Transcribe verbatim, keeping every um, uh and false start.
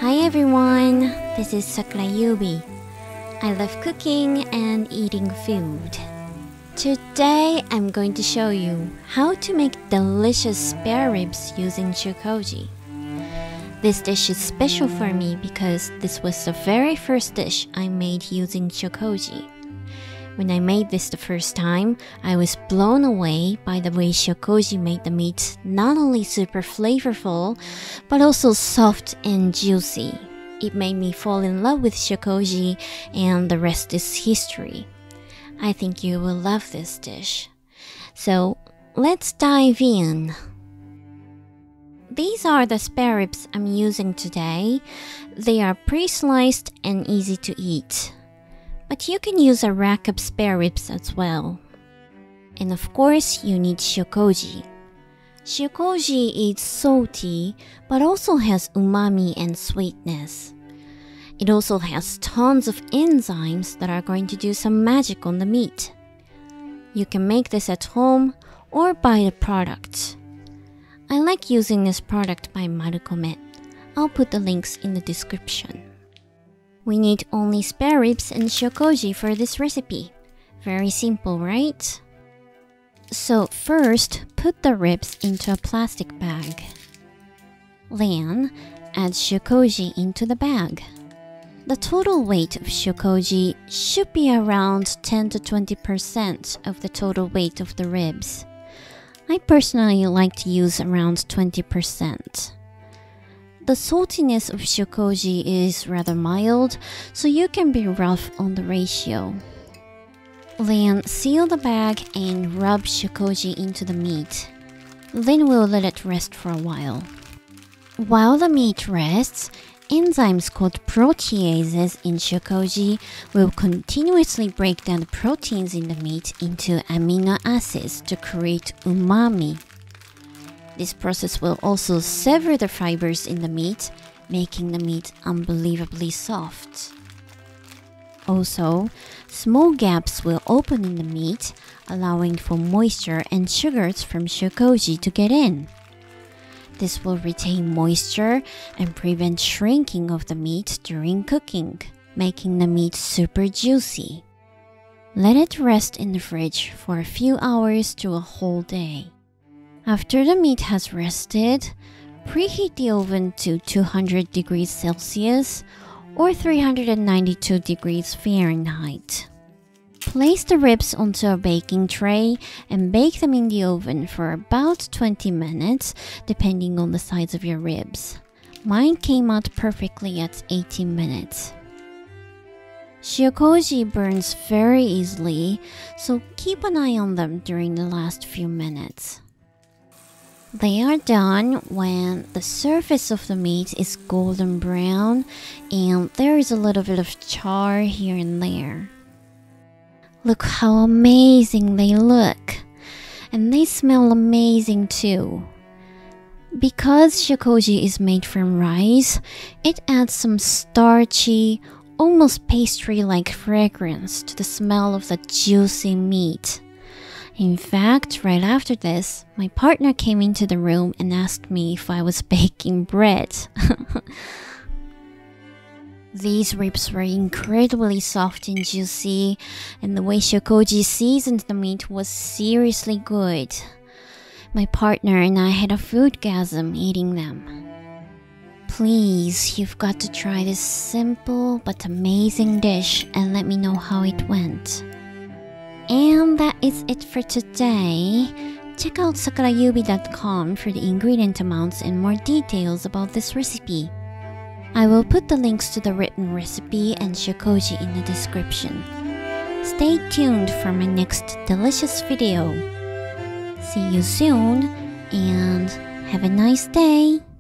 Hi everyone, this is Sakura Yubi. I love cooking and eating food. Today I'm going to show you how to make delicious spare ribs using Shio Koji. This dish is special for me because this was the very first dish I made using Shio Koji. When I made this the first time, I was blown away by the way Shio Koji made the meat not only super flavorful, but also soft and juicy. It made me fall in love with Shio Koji, and the rest is history. I think you will love this dish. So, let's dive in. These are the spare ribs I'm using today. They are pre-sliced and easy to eat. But you can use a rack of spare ribs as well. And of course, you need Shio Koji. Shio Koji is salty, but also has umami and sweetness. It also has tons of enzymes that are going to do some magic on the meat. You can make this at home or buy the product. I like using this product by Marukome. I'll put the links in the description. We need only spare ribs and Shio Koji for this recipe. Very simple, right? So first, put the ribs into a plastic bag. Then, add Shio Koji into the bag. The total weight of Shio Koji should be around ten to twenty percent of the total weight of the ribs. I personally like to use around twenty percent. The saltiness of Shio Koji is rather mild, so you can be rough on the ratio. Then seal the bag and rub Shio Koji into the meat. Then we'll let it rest for a while. While the meat rests, enzymes called proteases in Shio Koji will continuously break down the proteins in the meat into amino acids to create umami. This process will also sever the fibers in the meat, making the meat unbelievably soft. Also, small gaps will open in the meat, allowing for moisture and sugars from Shio Koji to get in. This will retain moisture and prevent shrinking of the meat during cooking, making the meat super juicy. Let it rest in the fridge for a few hours to a whole day. After the meat has rested, preheat the oven to two hundred degrees Celsius or three hundred ninety-two degrees Fahrenheit. Place the ribs onto a baking tray and bake them in the oven for about twenty minutes, depending on the size of your ribs. Mine came out perfectly at eighteen minutes. Shio Koji burns very easily, so keep an eye on them during the last few minutes. They are done when the surface of the meat is golden brown and there is a little bit of char here and there. Look how amazing they look! And they smell amazing too. Because Shio Koji is made from rice, it adds some starchy, almost pastry-like fragrance to the smell of the juicy meat. In fact, right after this, my partner came into the room and asked me if I was baking bread. These ribs were incredibly soft and juicy, and the way Shio Koji seasoned the meat was seriously good. My partner and I had a foodgasm eating them. Please, you've got to try this simple but amazing dish and let me know how it went. And that is it for today. Check out sakura yubi dot com for the ingredient amounts and more details about this recipe. I will put the links to the written recipe and Shio Koji in the description. Stay tuned for my next delicious video. See you soon and have a nice day!